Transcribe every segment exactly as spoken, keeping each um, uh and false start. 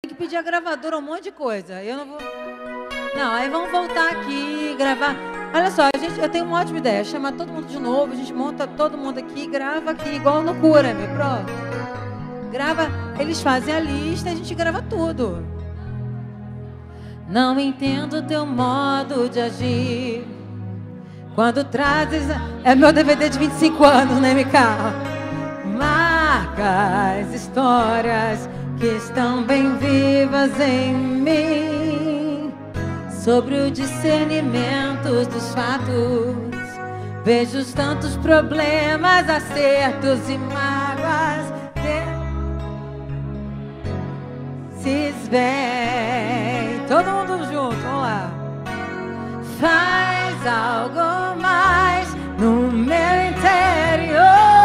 Tem que pedir a gravadora um monte de coisa. Eu não vou... Não, aí vamos voltar aqui, gravar. Olha só, a gente, eu tenho uma ótima ideia. Chamar todo mundo de novo, a gente monta todo mundo aqui, grava aqui, igual loucura, meu. Pronto. Grava, eles fazem a lista e a gente grava tudo. Não entendo teu modo de agir quando trazes... É meu D V D de vinte e cinco anos, né, Mica? Marcas, histórias que estão bem vivas em mim. Sobre o discernimento dos fatos, vejo os tantos problemas, acertos e mágoas. Se bem, todo mundo junto, vamos lá. Faz algo mais no meu interior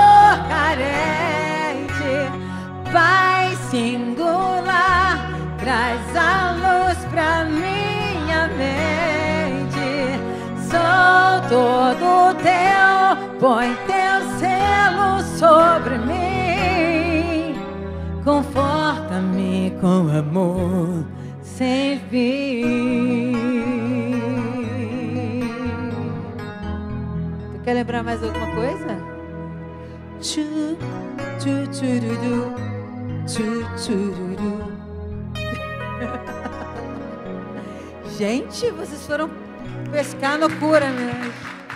carente, Pai singular, traz a luz pra minha mente. Sou todo teu, põe teu selo sobre mim. Conforta-me com amor sem fim. Tu quer lembrar mais alguma coisa? Tchu, tchu, tchururu, tchu, tchururu. Gente, vocês foram pescar no cura, né?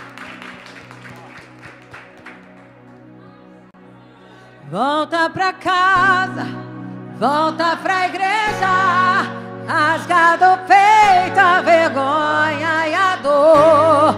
Volta pra casa, volta pra igreja, rasgado o peito, a vergonha e a dor.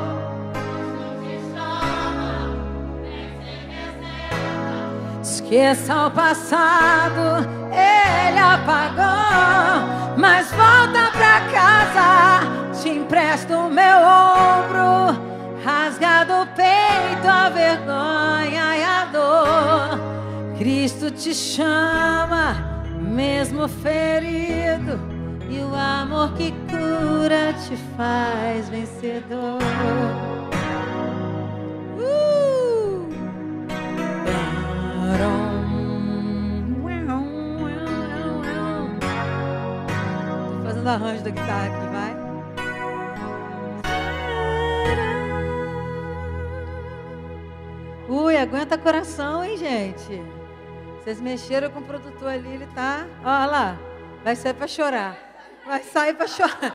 Esqueça o passado, ele apagou, mas volta pra casa, te empresto o meu ombro, rasgado o peito, a vergonha e a dor. Cristo te chama, mesmo ferido, e o amor que cura te faz vencedor. Uh! Tô fazendo arranjo da guitarra aqui, vai. Ui, aguenta coração, hein, gente? Vocês mexeram com o produtor ali, ele tá... Olha lá, vai sair pra chorar. Vai sair pra chorar.